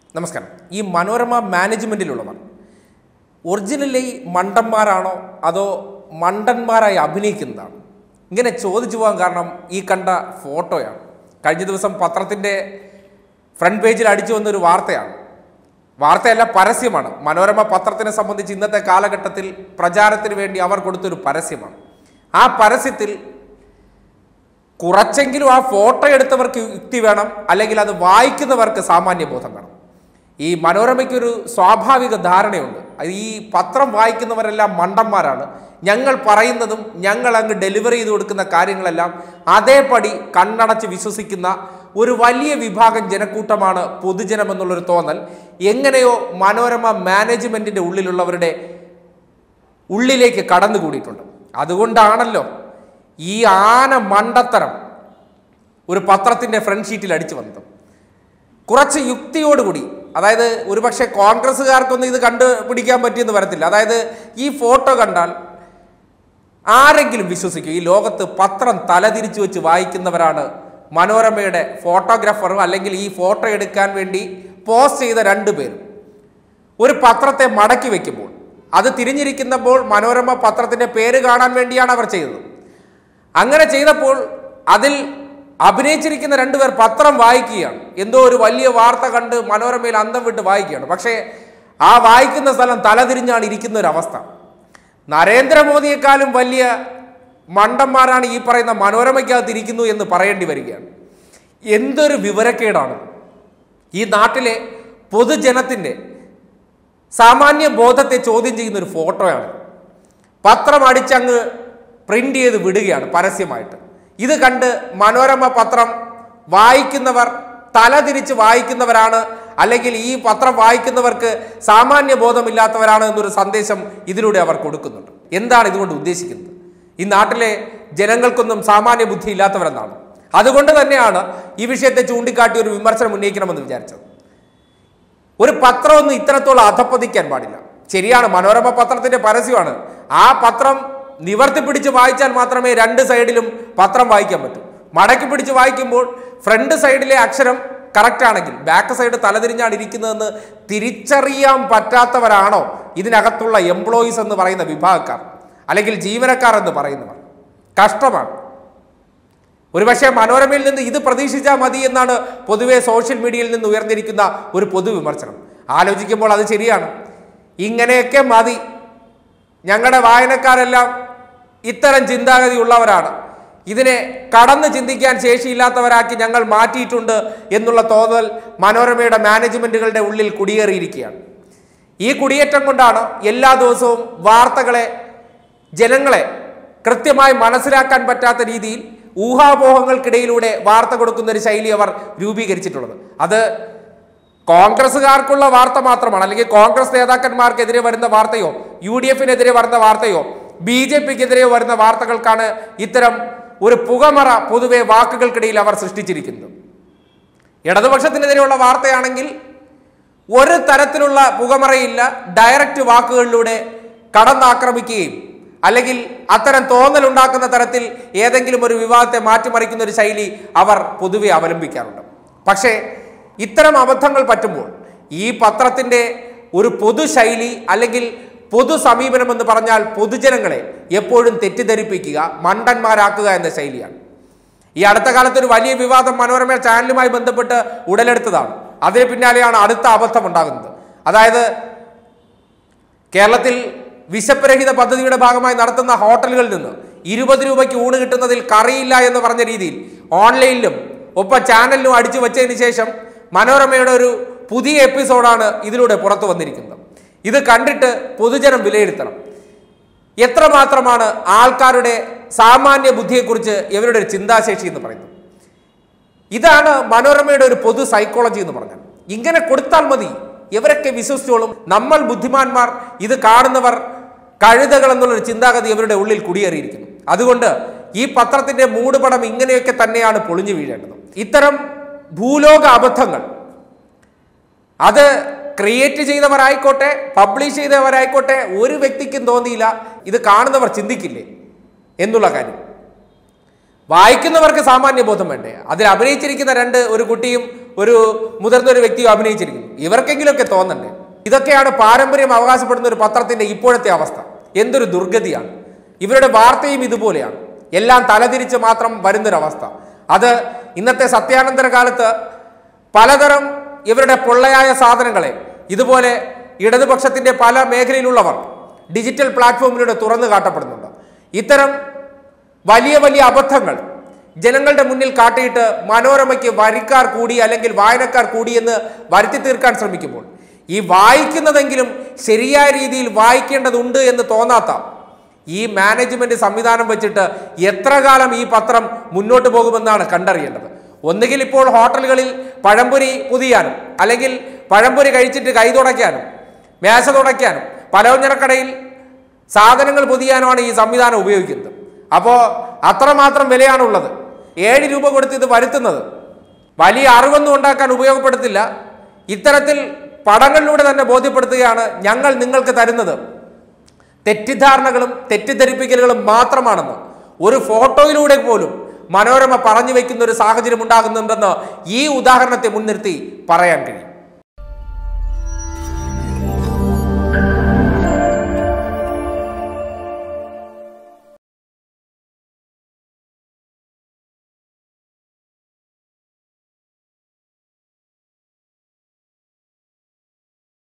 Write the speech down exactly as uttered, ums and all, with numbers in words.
നമസ്കാരം. ഈ മനോരമ മാനേജ്മെൻറ്റിലുള്ളവർ ഒറിജിനലി മണ്ടന്മാരാണോ അതോ മണ്ടന്മാരായി അഭിനയിക്കുന്നതാണ്? ഇങ്ങനെ ചോദിച്ചു പോകാൻ കാരണം ഈ കണ്ട ഫോട്ടോയാണ്. കഴിഞ്ഞ ദിവസം പത്രത്തിൻ്റെ ഫ്രണ്ട് പേജിൽ അടിച്ചു വന്നൊരു വാർത്തയാണ്. വാർത്തയല്ല, പരസ്യമാണ്. മനോരമ പത്രത്തിനെ സംബന്ധിച്ച് ഇന്നത്തെ കാലഘട്ടത്തിൽ പ്രചാരത്തിന് വേണ്ടി അവർ കൊടുത്തൊരു പരസ്യമാണ്. ആ പരസ്യത്തിൽ കുറച്ചെങ്കിലും ആ ഫോട്ടോ എടുത്തവർക്ക് യുക്തി വേണം, അല്ലെങ്കിൽ അത് വായിക്കുന്നവർക്ക് സാമാന്യ ബോധം വേണം. ഈ മനോരമയ്ക്കൊരു സ്വാഭാവിക ധാരണയുണ്ട്, ഈ പത്രം വായിക്കുന്നവരെല്ലാം മണ്ടന്മാരാണ്, ഞങ്ങൾ പറയുന്നതും ഞങ്ങൾ അങ്ങ് ഡെലിവറി ചെയ്ത് കൊടുക്കുന്ന കാര്യങ്ങളെല്ലാം അതേപടി കണ്ണടച്ച് വിശ്വസിക്കുന്ന ഒരു വലിയ വിഭാഗം ജനക്കൂട്ടമാണ് പൊതുജനമെന്നുള്ളൊരു തോന്നൽ എങ്ങനെയോ മനോരമ മാനേജ്മെൻറ്റിൻ്റെ ഉള്ളിലുള്ളവരുടെ ഉള്ളിലേക്ക് കടന്നുകൂടിയിട്ടുണ്ട്. അതുകൊണ്ടാണല്ലോ ഈ ആന മണ്ടത്തരം ഒരു പത്രത്തിൻ്റെ ഫ്രണ്ട് ഷീറ്റിൽ അടിച്ചു വന്നത്. കുറച്ച് യുക്തിയോടുകൂടി, അതായത് ഒരുപക്ഷെ കോൺഗ്രസ്സുകാർക്കൊന്നും ഇത് കണ്ടുപിടിക്കാൻ പറ്റിയെന്ന് വരത്തില്ല. അതായത് ഈ ഫോട്ടോ കണ്ടാൽ ആരെങ്കിലും വിശ്വസിക്കും ഈ ലോകത്ത് പത്രം തലതിരിച്ചു വെച്ച് വായിക്കുന്നവരാണ് മനോരമയുടെ ഫോട്ടോഗ്രാഫറും അല്ലെങ്കിൽ ഈ ഫോട്ടോ എടുക്കാൻ വേണ്ടി പോസ്റ്റ് ചെയ്ത രണ്ടു പേരും. ഒരു പത്രത്തെ മടക്കി വയ്ക്കുമ്പോൾ അത് തിരിഞ്ഞിരിക്കുന്നപ്പോൾ മനോരമ പത്രത്തിൻ്റെ പേര് കാണാൻ വേണ്ടിയാണ് അവർ ചെയ്തത്. അങ്ങനെ ചെയ്തപ്പോൾ അതിൽ അഭിനയിച്ചിരിക്കുന്ന രണ്ടുപേർ പത്രം വായിക്കുകയാണ്. എന്തോ ഒരു വലിയ വാർത്ത കണ്ട് മനോരമയിൽ അന്തം വിട്ട് വായിക്കുകയാണ്. പക്ഷേ ആ വായിക്കുന്ന സ്ഥലം തലതിരിഞ്ഞാണ് ഇരിക്കുന്ന ഒരു അവസ്ഥ. നരേന്ദ്രമോദിയെക്കാളും വലിയ മണ്ടന്മാരാണ് ഈ പറയുന്ന മനോരമയ്ക്കകത്തിരിക്കുന്നു എന്ന് പറയേണ്ടി വരികയാണ്. എന്തൊരു വിവരക്കേടാണ്! ഈ നാട്ടിലെ പൊതുജനത്തിൻ്റെ സാമാന്യ ബോധത്തെ ചോദ്യം ചെയ്യുന്നൊരു ഫോട്ടോയാണ്. പത്രം അടിച്ചങ്ങ് പ്രിൻ്റ് ചെയ്ത് വിടുകയാണ് പരസ്യമായിട്ട്. ഇത് കണ്ട് മനോരമ പത്രം വായിക്കുന്നവർ തലതിരിച്ച് വായിക്കുന്നവരാണ്, അല്ലെങ്കിൽ ഈ പത്രം വായിക്കുന്നവർക്ക് സാമാന്യ ബോധമില്ലാത്തവരാണ് എന്നൊരു സന്ദേശം ഇതിലൂടെ അവർ കൊടുക്കുന്നുണ്ട്. എന്താണ് ഇതുകൊണ്ട് ഉദ്ദേശിക്കുന്നത്? ഈ നാട്ടിലെ ജനങ്ങൾക്കൊന്നും സാമാന്യ ബുദ്ധി ഇല്ലാത്തവരെന്നാണ്. അതുകൊണ്ട് തന്നെയാണ് ഈ വിഷയത്തെ ചൂണ്ടിക്കാട്ടി ഒരു വിമർശനം ഉന്നയിക്കണമെന്ന് വിചാരിച്ചത്. ഒരു പത്രമൊന്നും ഇത്രത്തോളം അധപ്പതിക്കാൻ പാടില്ല. ശരിയാണ്, മനോരമ പത്രത്തിൻ്റെ പരസ്യമാണ്. ആ പത്രം നിവർത്തി പിടിച്ച് വായിച്ചാൽ മാത്രമേ രണ്ട് സൈഡിലും പത്രം വായിക്കാൻ പറ്റൂ. മടക്കി പിടിച്ച് വായിക്കുമ്പോൾ ഫ്രണ്ട് സൈഡിലെ അക്ഷരം കറക്റ്റ് ആണെങ്കിൽ ബാക്ക് സൈഡ് തലതിരിഞ്ഞാണ് ഇരിക്കുന്നതെന്ന് തിരിച്ചറിയാൻ പറ്റാത്തവരാണോ ഇതിനകത്തുള്ള എംപ്ലോയീസ് എന്ന് പറയുന്ന വിഭാഗക്കാർ, അല്ലെങ്കിൽ ജീവനക്കാർ എന്ന് പറയുന്നവർ? കഷ്ടമാണ്. ഒരുപക്ഷെ മനോരമയിൽ നിന്ന് ഇത് പ്രതീക്ഷിച്ചാൽ മതി എന്നാണ് പൊതുവെ സോഷ്യൽ മീഡിയയിൽ നിന്ന് ഉയർന്നിരിക്കുന്ന ഒരു പൊതുവിമർശനം. ആലോചിക്കുമ്പോൾ അത് ശരിയാണ്. ഇങ്ങനെയൊക്കെ മതി, ഞങ്ങളുടെ വായനക്കാരെല്ലാം ഇത്തരം ചിന്താഗതി ഉള്ളവരാണ്, ഇതിനെ കടന്ന് ചിന്തിക്കാൻ ശേഷിയില്ലാത്തവരാക്കി ഞങ്ങൾ മാറ്റിയിട്ടുണ്ട് എന്നുള്ള തോന്നൽ മനോരമയുടെ മാനേജ്മെൻറ്റുകളുടെ ഉള്ളിൽ കുടിയേറിയിരിക്കുകയാണ്. ഈ കുടിയേറ്റം കൊണ്ടാണ് എല്ലാ ദിവസവും വാർത്തകളെ, ജനങ്ങളെ കൃത്യമായി മനസ്സിലാക്കാൻ പറ്റാത്ത രീതിയിൽ ഊഹാപോഹങ്ങൾക്കിടയിലൂടെ വാർത്ത കൊടുക്കുന്ന ഒരു ശൈലി അവർ രൂപീകരിച്ചിട്ടുള്ളത്. അത് കോൺഗ്രസ്സുകാർക്കുള്ള വാർത്ത മാത്രമാണ്, അല്ലെങ്കിൽ കോൺഗ്രസ് നേതാക്കന്മാർക്കെതിരെ വരുന്ന വാർത്തയോ യു ഡി എഫിനെതിരെ വരുന്ന വാർത്തയോ ബി ജെ പിക്കെതിരെ വരുന്ന വാർത്തകൾക്കാണ് ഇത്തരം ഒരു പുകമറ പൊതുവെ വാക്കുകൾക്കിടയിൽ അവർ സൃഷ്ടിച്ചിരിക്കുന്നത്. ഇടതുപക്ഷത്തിനെതിരെയുള്ള വാർത്തയാണെങ്കിൽ ഒരു തരത്തിലുള്ള പുകമറയില്ല, ഡയറക്റ്റ് വാക്കുകളിലൂടെ കടന്നാക്രമിക്കുകയും അല്ലെങ്കിൽ അത്തരം തോന്നലുണ്ടാക്കുന്ന തരത്തിൽ ഏതെങ്കിലും ഒരു വിവാദത്തെ മാറ്റിമറിക്കുന്ന ഒരു ശൈലി അവർ പൊതുവെ അവലംബിക്കാറുണ്ട്. പക്ഷേ ഇത്തരം അബദ്ധങ്ങൾ പറ്റുമ്പോൾ ഈ പത്രത്തിൻ്റെ ഒരു പൊതുശൈലി അല്ലെങ്കിൽ പൊതു സമീപനം എന്ന് പറഞ്ഞാൽ പൊതുജനങ്ങളെ എപ്പോഴും തെറ്റിദ്ധരിപ്പിക്കുക, മണ്ടന്മാരാക്കുക എന്ന ശൈലിയാണ്. ഈ അടുത്ത കാലത്ത് ഒരു വലിയ വിവാദം മനോരമ ചാനലുമായി ബന്ധപ്പെട്ട് ഉടലെടുത്തതാണ്. അതിന് പിന്നാലെയാണ് അടുത്ത അബദ്ധം ഉണ്ടാകുന്നത്. അതായത് കേരളത്തിൽ വിശപ്പ് രഹിത പദ്ധതിയുടെ ഭാഗമായി നടത്തുന്ന ഹോട്ടലുകളിൽ നിന്ന് ഇരുപത് രൂപയ്ക്ക് ഊണ് കിട്ടുന്നതിൽ കറിയില്ല എന്ന് പറഞ്ഞ രീതിയിൽ ഓൺലൈനിലും ഒപ്പം ചാനലിലും അടിച്ചു വച്ചതിന് ശേഷം മനോരമയുടെ ഒരു പുതിയ എപ്പിസോഡാണ് ഇതിലൂടെ പുറത്തു വന്നിരിക്കുന്നത്. ഇത് കണ്ടിട്ട് പൊതുജനം വിലയിരുത്തണം, എത്രമാത്രമാണ് ആൾക്കാരുടെ സാമാന്യ ബുദ്ധിയെക്കുറിച്ച് ഇവരുടെ ഒരു ചിന്താശേഷി എന്ന് പറയുന്നത്. ഇതാണ് മനോരമയുടെ ഒരു പൊതു സൈക്കോളജി എന്ന് പറഞ്ഞാൽ. ഇങ്ങനെ കൊടുത്താൽ മതി, ഇവരൊക്കെ വിശ്വസിച്ചോളും, നമ്മൾ ബുദ്ധിമാന്മാർ, ഇത് കാണുന്നവർ കഴുതകൾ എന്നുള്ളൊരു ചിന്താഗതി ഇവരുടെ ഉള്ളിൽ കുടിയേറിയിരിക്കുന്നു. അതുകൊണ്ട് ഈ പത്രത്തിൻ്റെ മൂടുപടം ഇങ്ങനെയൊക്കെ തന്നെയാണ് പൊളിഞ്ഞു വീഴേണ്ടത്. ഇത്തരം ഭൂലോക അബദ്ധങ്ങൾ അത് ക്രിയേറ്റ് ചെയ്തവരായിക്കോട്ടെ പബ്ലിഷ് ചെയ്തവരായിക്കോട്ടെ ഒരു വ്യക്തിക്കും തോന്നിയില്ല ഇത് കാണുന്നവർ ചിന്തിക്കില്ലേ എന്നുള്ള കാര്യം. വായിക്കുന്നവർക്ക് സാമാന്യ ബോധം വേണ്ടേ? അതിൽ അഭിനയിച്ചിരിക്കുന്ന രണ്ട് ഒരു കുട്ടിയും ഒരു മുതിർന്നൊരു വ്യക്തിയോ അഭിനയിച്ചിരിക്കുന്നു. ഇവർക്കെങ്കിലുമൊക്കെ തോന്നണ്ടേ? ഇതൊക്കെയാണ് പാരമ്പര്യം അവകാശപ്പെടുന്ന ഒരു പത്രത്തിന്റെ ഇപ്പോഴത്തെ അവസ്ഥ. എന്തൊരു ദുർഗതിയാണ്! ഇവരുടെ വാർത്തയും ഇതുപോലെയാണ്. എല്ലാം തലതിരിച്ച് മാത്രം വരുന്നൊരവസ്ഥ. അത് ഇന്നത്തെ സത്യാനന്തര കാലത്ത് പലതരം ഇവരുടെ പൊള്ളയായ സാധനങ്ങളെ ഇതുപോലെ ഇടതുപക്ഷത്തിന്റെ പല മേഖലയിലുള്ളവർ ഡിജിറ്റൽ പ്ലാറ്റ്ഫോമിലൂടെ തുറന്നു കാട്ടപ്പെടുന്നുണ്ട്. ഇത്തരം വലിയ വലിയ അബദ്ധങ്ങൾ ജനങ്ങളുടെ മുന്നിൽ കാട്ടിയിട്ട് മനോരമയ്ക്ക് വരിക്കാർ കൂടി അല്ലെങ്കിൽ വായനക്കാർ കൂടി എന്ന് വരുത്തി തീർക്കാൻ ശ്രമിക്കുമ്പോൾ ഈ വായിക്കുന്നതെങ്കിലും ശരിയായ രീതിയിൽ വായിക്കേണ്ടതുണ്ട് എന്ന് തോന്നാത്ത ഈ മാനേജ്മെന്റ് സംവിധാനം വെച്ചിട്ട് എത്ര കാലം ഈ പത്രം മുന്നോട്ട് പോകുമെന്നാണ് കണ്ടറിയേണ്ടത്. ഒന്നുകിൽ ഇപ്പോൾ ഹോട്ടലുകളിൽ പഴംപൊരി പുതിയാനും അല്ലെങ്കിൽ പഴംപൊരി കഴിച്ചിട്ട് കൈ തുടയ്ക്കാനും മേശ തുടയ്ക്കാനും പലവ്യഞ്ജനക്കടയിൽ സാധനങ്ങൾ പൊതിയാനുമാണ് ഈ സംവിധാനം ഉപയോഗിക്കുന്നത്. അപ്പോൾ അത്രമാത്രം വിലയാണുള്ളത്. ഏഴ് രൂപ കൊടുത്ത് ഇത് വരുത്തുന്നത് വലിയ അറിവൊന്നും ഉണ്ടാക്കാൻ ഉപയോഗപ്പെടുത്തില്ല. ഇത്തരത്തിൽ പടങ്ങളിലൂടെ തന്നെ ബോധ്യപ്പെടുത്തുകയാണ് ഞങ്ങൾ നിങ്ങൾക്ക് തരുന്നത് തെറ്റിദ്ധാരണകളും തെറ്റിദ്ധരിപ്പിക്കലുകളും മാത്രമാണെന്ന്. ഒരു ഫോട്ടോയിലൂടെ പോലും മനോരമ പറഞ്ഞു വയ്ക്കുന്ന ഒരു സാഹചര്യം ഉണ്ടാകുന്നുണ്ടെന്ന് ഈ ഉദാഹരണത്തെ മുൻനിർത്തി പറയാൻ കഴിയും.